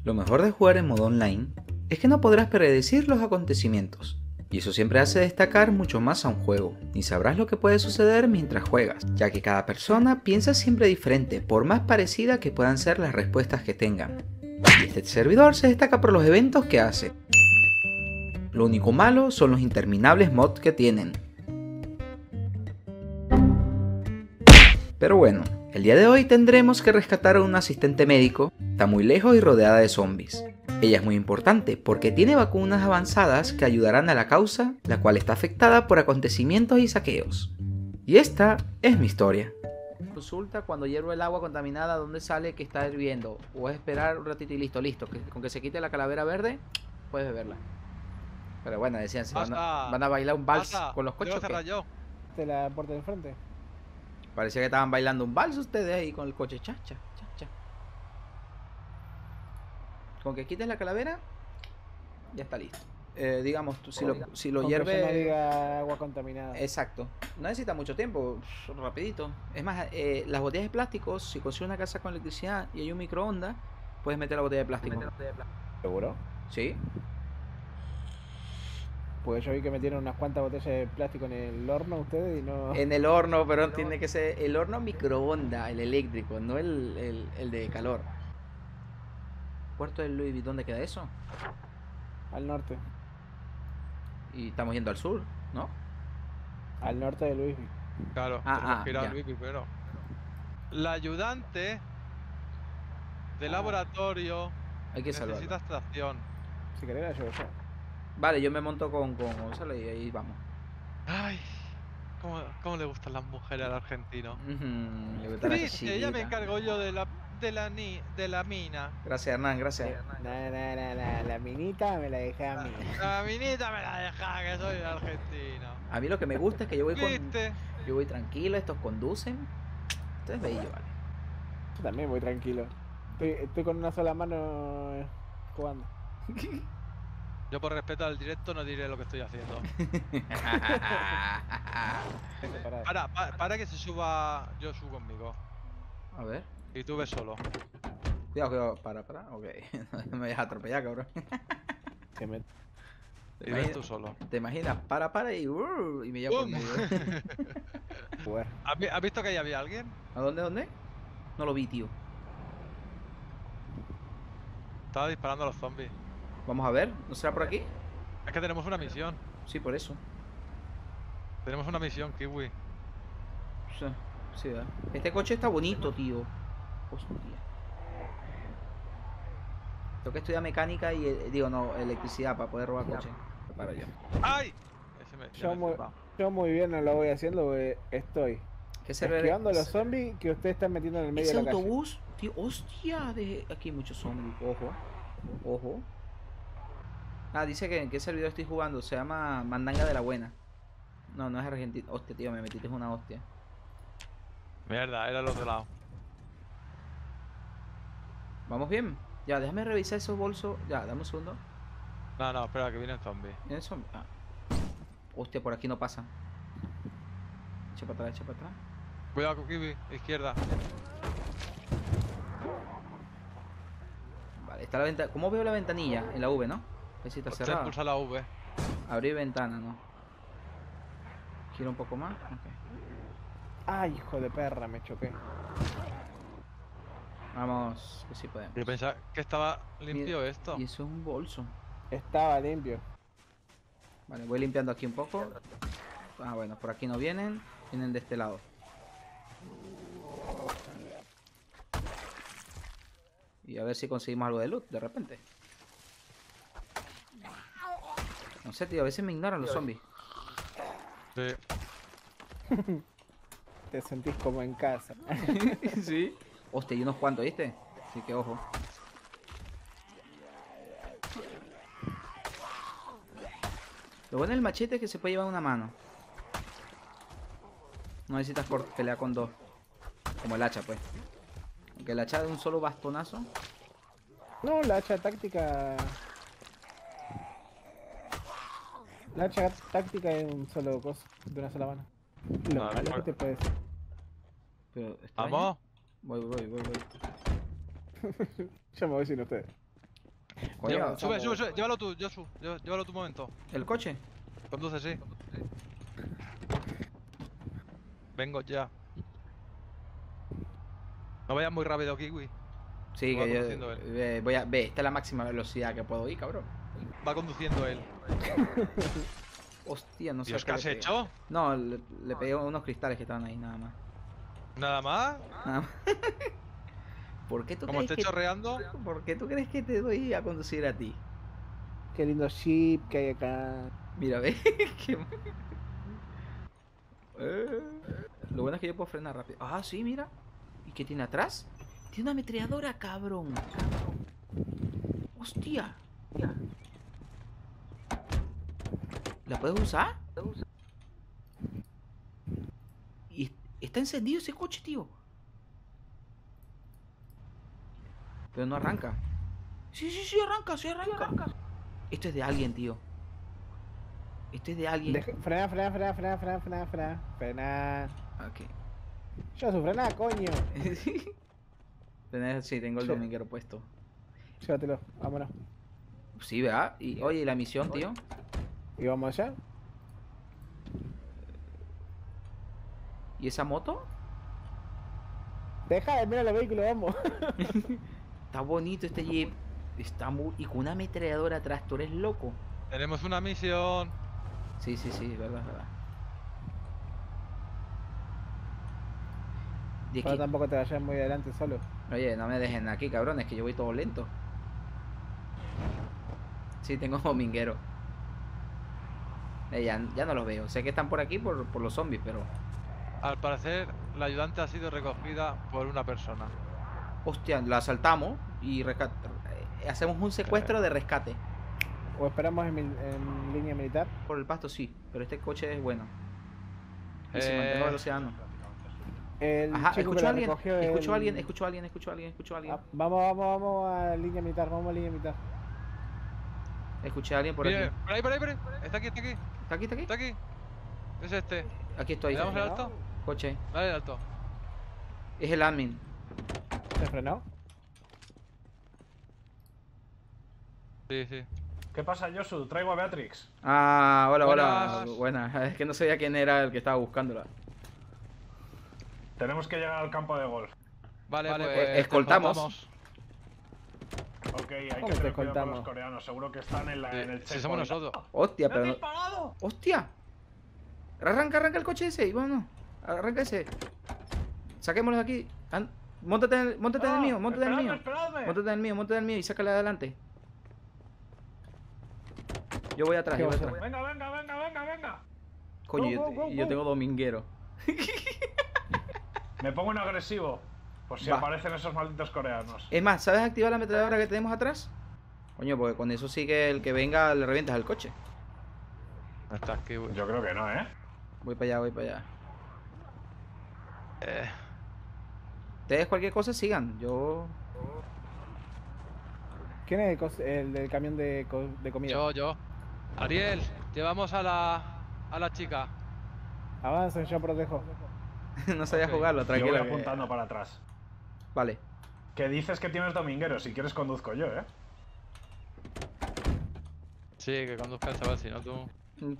Lo mejor de jugar en modo online es que no podrás predecir los acontecimientos, y eso siempre hace destacar mucho más a un juego, ni sabrás lo que puede suceder mientras juegas, ya que cada persona piensa siempre diferente, por más parecida que puedan ser las respuestas que tengan. Y este servidor se destaca por los eventos que hace. Lo único malo son los interminables mods que tienen. Pero bueno, el día de hoy tendremos que rescatar a un asistente médico, está muy lejos y rodeada de zombies. Ella es muy importante porque tiene vacunas avanzadas que ayudarán a la causa, la cual está afectada por acontecimientos y saqueos. Y esta es mi historia. Consulta cuando hierve el agua contaminada dónde sale que está hirviendo, o es esperar un ratito y listo, con que se quite la calavera verde, puedes beberla. Pero bueno, decían, van a bailar un vals con los coches. ¿De la puerta de enfrente? Parecía que estaban bailando un vals ustedes ahí con el coche. Cha, cha, cha, cha. Con que quites la calavera, ya está listo. Digamos, si lo hierve... Que no diga agua contaminada. Exacto. No necesita mucho tiempo, rapidito. Es más, las botellas de plástico, si consigues una casa con electricidad y hay un microondas, puedes meter la botella de plástico. ¿Seguro? Sí. Porque yo vi que metieron unas cuantas botellas de plástico en el horno ustedes y no... En el horno, pero tiene que ser el horno microondas, el eléctrico, no el de calor. Puerto de Louisville, ¿dónde queda eso? Al norte. Y estamos yendo al sur, ¿no? Al norte de Louisville. Claro, tenemos que ir a Louisville, pero... La ayudante de laboratorio hay que necesita extracción. Si querés la llevo yo. Vale, yo me monto con Gonzalo y ahí vamos. Ay, ¿cómo le gustan las mujeres al argentino? Le gusta ya me encargo yo de la mina. Gracias, Hernán, gracias. La minita me la dejé a mí. La minita me la deja, que soy argentino. A mí lo que me gusta es que yo voy tranquilo, estos conducen. Esto es bello, vale. Yo también voy tranquilo. Estoy con una sola mano jugando. Yo por respeto al directo no diré lo que estoy haciendo. Para que se suba Josu conmigo. A ver. Y tú ves solo. Cuidado, para. Ok. No me dejas atropellar, cabrón. Y ves tú solo. ¿Te imaginas? Para y me llevo por medio. ¿Has visto que ahí había alguien? ¿A dónde? No lo vi, tío. Estaba disparando a los zombies. Vamos a ver, ¿no será por aquí? Es que tenemos una misión. Sí, por eso. Tenemos una misión, Kiwi. Sí, ¿verdad? Este coche está bonito, tío. Hostia. Tengo que estudiar mecánica y, electricidad para poder robar coche. Para yo. ¡Ay! Yo muy bien no lo voy haciendo porque estoy esquivando a los zombies que ustedes están metiendo en el medio de la calle. Ese autobús, tío, hostia, aquí hay muchos zombies, ojo. Dice que en qué servidor estoy jugando, se llama Mandanga de la Buena. No es Argentina. Hostia, tío, me metiste una hostia. Mierda, era el otro lado. ¿Vamos bien? Ya, déjame revisar esos bolsos. Ya, dame un segundo. No, espera, que viene el zombie. ¿Viene el zombie? Hostia, por aquí no pasa. Echa para atrás. Cuidado con Kiwi, izquierda. Vale, está la ventana. ¿Cómo veo la ventanilla? En la V, ¿no? Si está cerrada. Pulsa la V. Abrir ventana, ¿no? Giro un poco más. Okay. Ay, hijo de perra, me choqué. Vamos, que sí podemos. Yo pensaba que estaba limpio esto. Y eso es un bolso. Estaba limpio. Vale, voy limpiando aquí un poco. Bueno, por aquí no vienen. Vienen de este lado. Y a ver si conseguimos algo de loot de repente. No sé, tío, a veces me ignoran los zombies. Sí. Te sentís como en casa. Sí. Hostia, y unos cuantos, ¿viste? Así que ojo. Lo bueno del machete es que se puede llevar una mano. No necesitas pelear con dos. Como el hacha, pues. Aunque el hacha de un solo bastonazo. No, la hacha táctica... La hacha táctica es un solo coso, de una sola mano. Lo malo que te puede ser. Pero, ¿vamos? Voy. Yo me voy sin ustedes. Sube, llévalo tú, Josu, llévalo tu momento. ¿El coche? Conduce, sí. Vengo ya. No vayas muy rápido, Kiwi. Sí, que yo voy a... Ve, esta es la máxima velocidad que puedo ir, cabrón. Va conduciendo él. Hostia, no sé. Dios, ¿qué has hecho? No, le pegué unos cristales que estaban ahí, nada más. ¿Nada más? Nada más. ¿Por qué tú Como crees esté chorreando. ¿Por qué tú crees que te doy a conducir a ti? Qué lindo jeep que hay acá. Mira, ve. Lo bueno es que yo puedo frenar rápido. Ah, sí, mira. ¿Y qué tiene atrás? Tiene una ametralladora, cabrón. Hostia. ¿La puedes usar? Y está encendido ese coche, tío. Pero no arranca. Sí, arranca, Esto es de alguien, tío. Esto es de alguien. Frena. Ok. Yo su frena, coño. Sí, tengo el dominguero puesto. Llévatelo, vámonos. Sí, ¿verdad? Y oye, ¿y la misión, tío? ¿Y vamos allá? ¿Y esa moto? Deja de mirar los vehículos, vamos. Está bonito este jeep. Está muy... Y con una ametralladora atrás, tú eres loco. Tenemos una misión. Sí, es verdad, Pero tampoco te vayas muy adelante solo. Oye, no me dejen aquí, cabrones, que yo voy todo lento. Sí, tengo dominguero. Ya no los veo. Sé que están por aquí por los zombies, pero... Al parecer, la ayudante ha sido recogida por una persona. Hostia, la asaltamos y hacemos un secuestro de rescate. ¿O esperamos en línea militar? Por el pasto sí, pero este coche es bueno. Y si mantengo velocidad no. Ajá, escucho a alguien. Vamos a línea militar, Escuché a alguien por aquí. Por ahí. Está aquí. ¿Está aquí? Es este. Aquí estoy. ¿Le damos el alto? Coche. Dale el alto. Es el admin. ¿Se frenó? Sí. ¿Qué pasa, Josu? Traigo a Beatrix. Ah, hola. Buenas. Buenas. Es que no sabía quién era el que estaba buscándola. Tenemos que llegar al campo de golf. Vale, pues escoltamos. Ok, hay que tener cuidado con los coreanos. Seguro que están en el checkpoint. Si somos nosotros. Hostia, pero... disparado! ¡Hostia! Arranca el coche ese y vámonos. Arranca ese. Saquémoslo de aquí. Móntate en el mío, Móntate en el mío y sácala adelante. Yo voy atrás, Venga. Coño, yo tengo dominguero. Me pongo en agresivo. Por si aparecen esos malditos coreanos. Es más, ¿sabes activar la ametralladora que tenemos atrás? Coño, porque con eso sí que el que venga le revientas al coche. Yo creo que no, ¿eh? Voy para allá. Ustedes cualquier cosa sigan, yo... ¿Quién es el del camión de comida? Yo. Ariel, llevamos a la chica. Avancen, yo protejo. No sabía jugarlo, tranquilo. Yo voy apuntando para atrás. Vale. Que dices que tienes dominguero, si quieres conduzco yo, ¿eh? Sí, que conduzca el chaval, si no tú...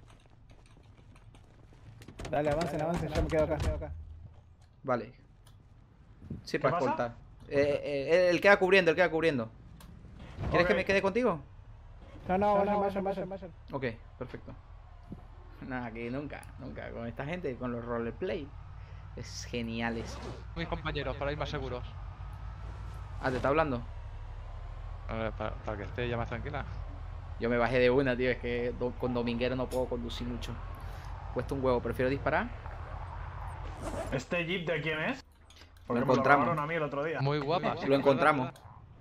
Dale, avancen, yo me quedo acá. Vale. Sí, para escoltar. Él queda cubriendo. ¿Quieres que me quede contigo? No, vayan. Ok, perfecto. Nada, aquí nunca. Con esta gente, con los roleplay. Es genial eso. Mis compañeros, para ir más seguros. Ah, ¿te está hablando? Para que esté ya más tranquila. Yo me bajé de una, tío. Es que con dominguero no puedo conducir mucho. Cuesta un huevo, prefiero disparar. ¿Este jeep de quién es? Porque lo encontramos. Me lo robaron a mí el otro día. Muy guapa. Lo encontramos.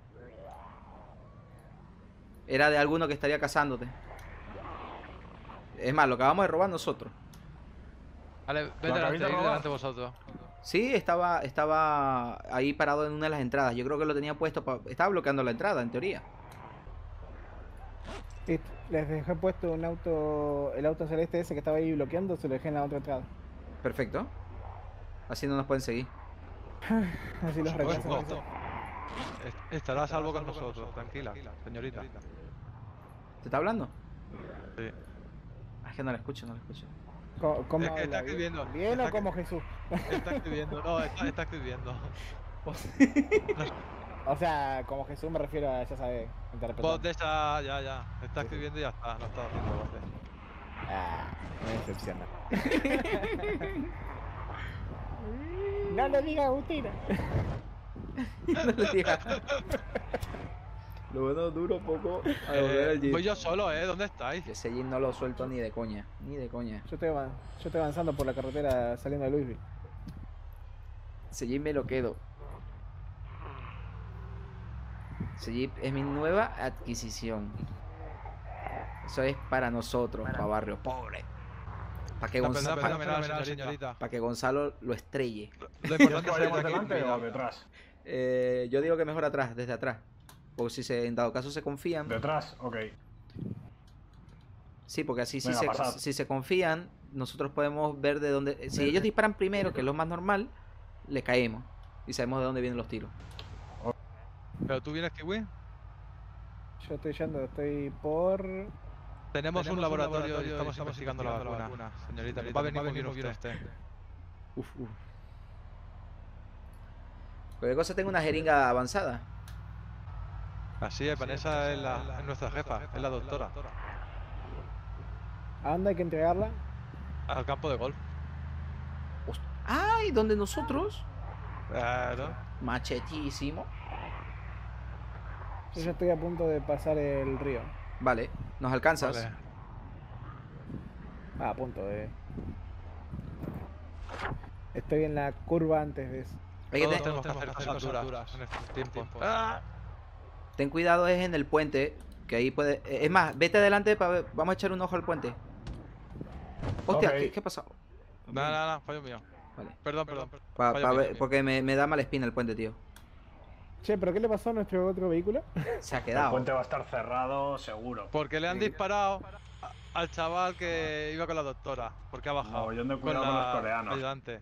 Era de alguno que estaría cazándote. Es más, lo acabamos de robar nosotros. Vale, vete delante de vosotros. Sí, estaba ahí parado en una de las entradas. Yo creo que lo tenía puesto estaba bloqueando la entrada, en teoría. Sí, les dejé puesto el auto celeste ese que estaba ahí bloqueando, se lo dejé en la otra entrada. Perfecto. Así no nos pueden seguir. Así los recasan. Estará a salvo con nosotros, tranquila, señorita. ¿Te está hablando? Sí. Es que no la escucho, no la escucho. ¿Cómo es que está escribiendo. ¿Bien o como Jesús? Está escribiendo, no, está escribiendo. O sea, como Jesús me refiero a, ya sabes, interpretar. Voz de esa, ya. Está escribiendo y ya está, no está haciendo voces. Me decepciona. No le digas, Agustina. No le digas. Lo bueno duro poco a volver al jeep. Voy yo solo, ¿dónde estáis? Ese jeep no lo suelto ni de coña, ni de coña. Yo estoy avanzando por la carretera saliendo de Louisville. Ese jeep me lo quedo. Ese jeep es mi nueva adquisición. Eso es para nosotros, para barrio pobre. Para que, para que Gonzalo lo estrelle. ¿Quieres que vayamos delante o detrás? Yo digo que mejor atrás, desde atrás. Porque si en dado caso se confían. ¿Detrás? Ok. Sí, porque así si se confían, nosotros podemos ver de dónde. Si ellos disparan primero, que es lo más normal, le caemos. Y sabemos de dónde vienen los tiros. ¿Pero tú vienes, Kiwi? Yo estoy yendo, estoy por... Tenemos un laboratorio y estamos investigando la vacuna, señorita. Va a venir muy bien usted. Cualquier cosa, tengo una jeringa avanzada. Así es, Vanessa es nuestra jefa, es la doctora. ¿A dónde hay que entregarla? Al campo de golf. ¡Ay! ¿Dónde nosotros? Claro. Machetísimo. Yo ya estoy a punto de pasar el río. Vale, ¿nos alcanzas? Vale. A punto de... Estoy en la curva antes de eso. Todos tenemos que hacer cosas duras en estos tiempos. Ten cuidado, es en el puente, que ahí puede... Es más, vete adelante para ver. Vamos a echar un ojo al puente. Hostia, Okay. ¿qué ha pasado? No, fallo mío. Vale. Perdón. Porque me da mala espina el puente, tío. Che, ¿pero qué le pasó a nuestro otro vehículo? Se ha El quedado. puente va a estar cerrado, seguro. Porque le han disparado al chaval que iba con la doctora. Porque ha bajado. Mogollón de cuidado con los coreanos. Ayudante.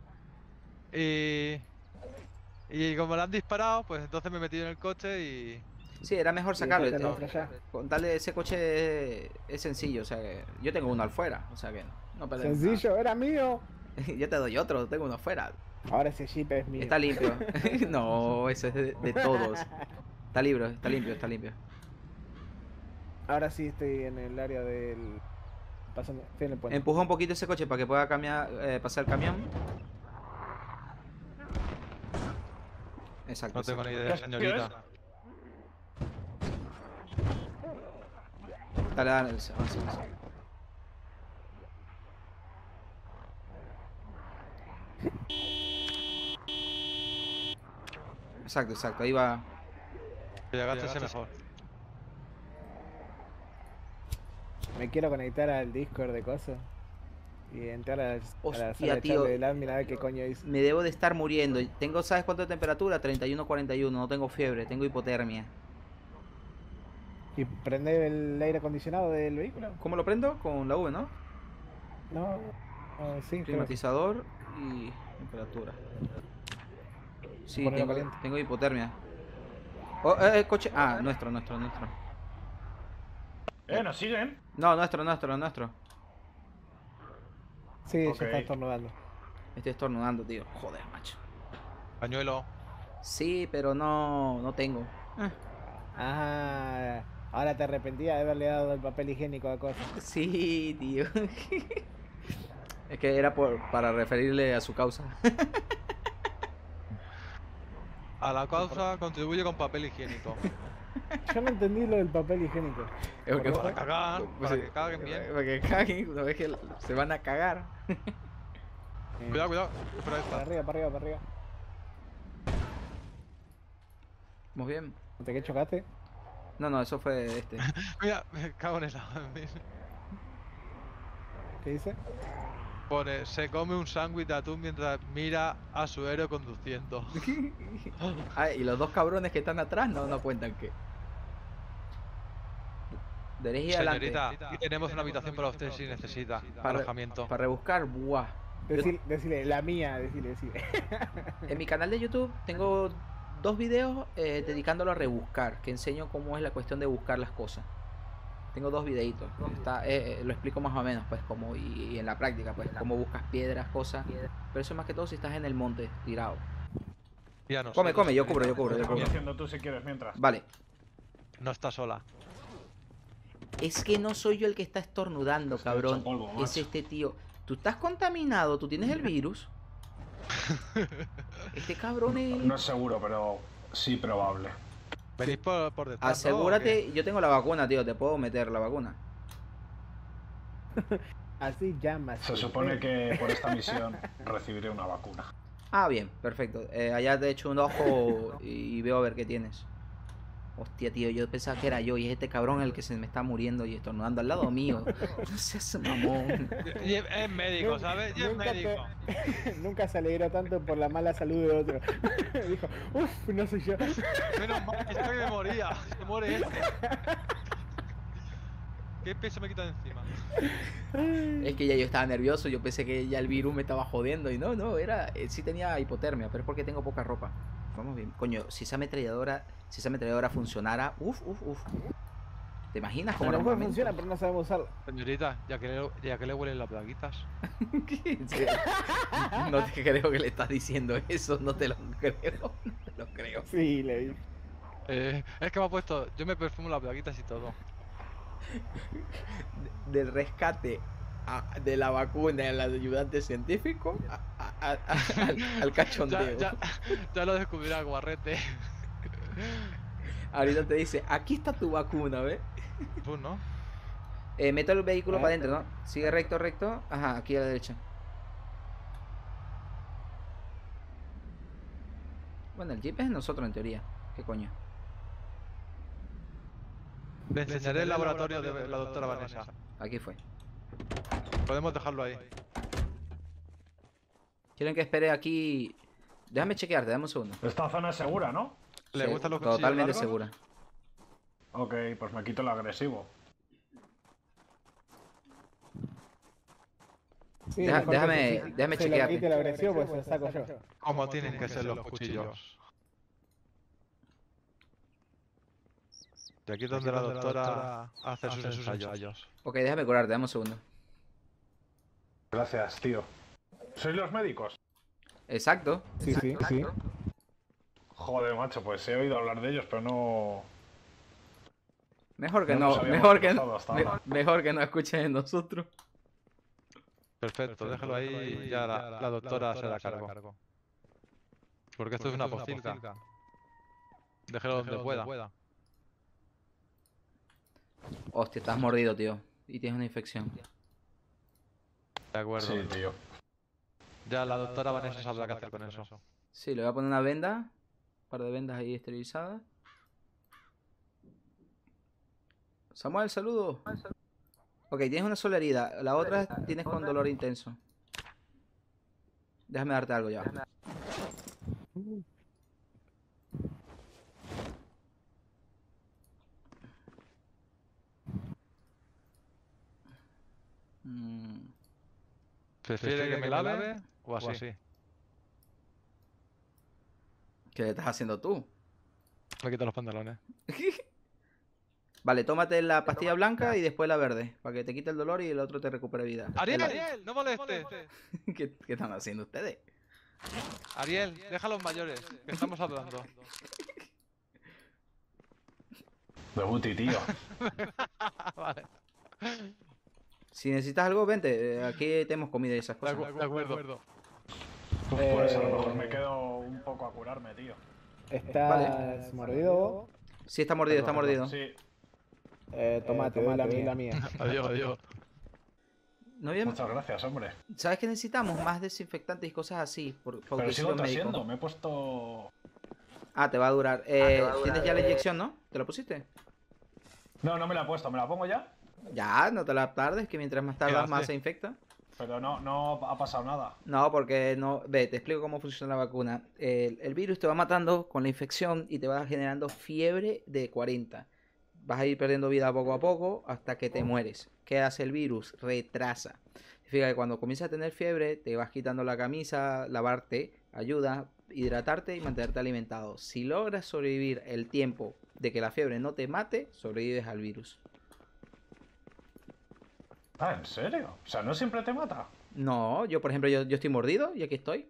Y como le han disparado, pues entonces me he metido en el coche y... Sí, era mejor sacarlo. Y no, Con tal de ese coche es sencillo, o sea que yo tengo uno afuera, o sea que no perdemos sencillo, era mío. nada. Yo te doy otro, tengo uno afuera. Ahora ese jeep es mío. Está limpio. No, ese es de todos. Está limpio. Ahora sí estoy en el área del... Pasando, estoy en el puente. Empuja un poquito ese coche para que pueda pasar el camión. Exacto. No tengo ni idea, señorita. Dale, avanza. Exacto, ahí va. Que llegaste mejor. Me quiero conectar al Discord de cosas y entrar a la Hostia, sala de tío. chat del admin a ver qué coño hice. Me debo de estar muriendo. Tengo, ¿sabes cuánto de temperatura? 31-41, no tengo fiebre, tengo hipotermia. ¿Y prende el aire acondicionado del vehículo? ¿Cómo lo prendo? Con la V, ¿no? No, sí. Climatizador y temperatura. Sí, Ponelo caliente. tengo hipotermia. Coche. Ah, nuestro. ¿Nos siguen? No, nuestro. Sí, Ok. ya está estornudando. Estoy estornudando, tío. Joder, macho. Pañuelo. Sí, pero no tengo. Ah, ahora te arrepentía de haberle dado el papel higiénico a cosas. Sí, tío. Es que era para referirle a su causa. A la causa contribuye con papel higiénico. Yo no entendí lo del papel higiénico. Para cagar, para que caguen bien. Para que caguen una vez que se van a cagar. Cuidado. Espera esta. Para arriba. ¿Vamos bien? ¿De qué chocaste? No, eso fue este. Mira, me cago en el agua. ¿Qué dice? Pone, se come un sándwich de atún mientras mira a su héroe conduciendo. Ah, y los dos cabrones que están atrás no cuentan que. Derecha y adelante. Señorita, aquí tenemos una habitación para usted si necesita alojamiento. Para rebuscar, buah. Decile, la mía, decile. En mi canal de YouTube tengo 2 videos dedicándolo a rebuscar, que enseño cómo es la cuestión de buscar las cosas. Tengo 2 videitos, lo explico más o menos, pues, como y en la práctica, pues, cómo buscas piedras, cosas. Pero eso más que todo si estás en el monte, tirado. Ya no, come, yo cubro. Voy haciendo tú si quieres mientras. Vale. No está sola. Es que no soy yo el que está estornudando, cabrón. Es este tío. Tú estás contaminado, tú tienes el virus. Este cabrón es... No es seguro, pero sí probable. ¿Venís por detrás? Asegúrate, yo tengo la vacuna, tío, te puedo meter la vacuna. Así llamas. Se supone que por esta misión recibiré una vacuna. Ah, bien, perfecto. Allá te echo un ojo y veo a ver qué tienes. Hostia, tío, yo pensaba que era yo y es este cabrón el que se me está muriendo y estornudando al lado mío. No seas mamón. Y es médico, ¿sabes? Y es médico. Nunca se alegró tanto por la mala salud de otro. Dijo, uff, no soy yo. Menos mal que este me moría. Se muere este. ¿Qué peso me quita de encima? Es que ya yo estaba nervioso, yo pensé que ya el virus me estaba jodiendo y no, era... sí tenía hipotermia, pero es porque tengo poca ropa. Vamos bien. Coño, si esa ametralladora funcionara, uff. ¿Te imaginas cómo no funciona, pero no sabemos usarla? Señorita, ya que le huelen las plaguitas. ¿Qué? No te creo que le estás diciendo eso, no te lo creo. Sí, le digo. Es que me ha puesto, yo me perfumo las plaguitas y todo. Del rescate de la vacuna del ayudante científico al cachondeo. Ya lo descubrirá Guarrete. Ahorita te dice, aquí está tu vacuna, ¿ves? Tú no. Meto el vehículo para adentro, ¿no? Sigue recto. Ajá, aquí a la derecha. Bueno, el jeep es de nosotros en teoría. ¿Qué coño? Le enseñaré el laboratorio de la doctora Vanessa. Aquí fue. Podemos dejarlo ahí. Quieren que espere aquí. Déjame chequearte, dame un segundo. Esta zona es segura, ¿no? ¿Le gustan los cuchillos totalmente largos? segura. Ok, pues me quito el agresivo. Sí, déjame chequearte. Si la agresión, pues lo saco yo. Como tienen que ser los cuchillos. Y aquí es donde la doctora hace sus ensayos. Ok, déjame curarte, dame un segundo. Gracias, tío. ¿Sois los médicos? Exacto. Sí. Joder, macho, pues he oído hablar de ellos, pero no... Mejor que No no, nos habíamos mejor que cruzado hasta ahora. mejor que no escuchen de nosotros. Perfecto, déjalo ahí y ya la doctora se la cargo. Porque esto es una pocilga. Déjalo donde pueda. Hostia, estás mordido, tío. Y tienes una infección. De acuerdo. Sí, tío. Ya la doctora Vanessa sabrá qué hacer con eso. Sí, le voy a poner una venda. Un par de vendas ahí esterilizadas. Samuel, saludo. Ok, tienes una sola herida. La otra tienes con dolor intenso. Déjame darte algo ya. ¿Prefiere que me lave o así? ¿Qué le estás haciendo tú? Me quito los pantalones. Vale, tómate la pastilla blanca y después la verde, para que te quite el dolor y el otro te recupere vida. ¡Ariel! ¡No molestes! ¿Qué están haciendo ustedes? Ariel, deja a los mayores, que estamos hablando. Debuti, tío. Vale. Si necesitas algo, vente. Aquí tenemos comida y esas cosas. De acuerdo. Pues a lo mejor me quedo un poco a curarme, tío. ¿Estás mordido? Sí, está mordido, está mordido. Sí. Toma, te doy la mía. Adiós. No había... Muchas gracias, hombre. ¿Sabes que necesitamos? Más desinfectantes y cosas así. Pero sigo tosiendo, me he puesto... Ah, te va a durar. Tienes ya la inyección, ¿no? ¿Te la pusiste? No, no me la he puesto. ¿Me la pongo ya? Ya, no te la tardes, que mientras más tardas más se infecta. Pero no ha pasado nada. No, porque no... Ve, te explico cómo funciona la vacuna. El virus te va matando con la infección y te va generando fiebre de 40. Vas a ir perdiendo vida poco a poco hasta que te mueres. ¿Qué hace el virus? Retrasa. Significa que cuando comienzas a tener fiebre, te vas quitando la camisa, lavarte, ayuda hidratarte y mantenerte alimentado. Si logras sobrevivir el tiempo de que la fiebre no te mate, sobrevives al virus. Ah, ¿en serio? O sea, ¿no siempre te mata? No, yo por ejemplo, yo estoy mordido y aquí estoy.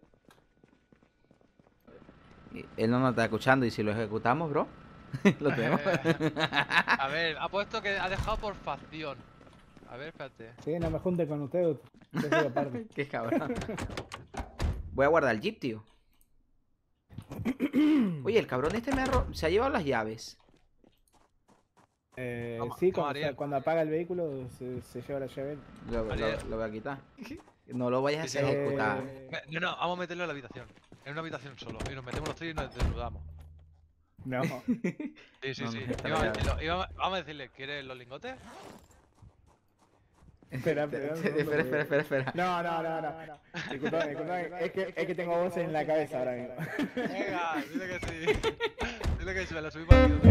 Él no nos está escuchando y si lo ejecutamos, bro, lo tenemos. A ver, ha puesto que ha dejado por facción. A ver, espérate. Sí, no me junte con usted. Yo soy aparte. Qué cabrón. Voy a guardar el jeep, tío. Oye, el cabrón este se ha llevado las llaves. Sí, cuando apaga el vehículo se lleva la llave. Lo voy a quitar. No lo vayas a ejecutar. No, vamos a meterlo en la habitación. En una habitación solo. Y nos metemos los tres y nos desnudamos. No. Sí. Vamos a decirle, ¿quieres los lingotes? Espera. No. Disculpame. Es que tengo voces en la cabeza ahora mismo. Venga, dile que sí. Dile que sí, me la subí para ti.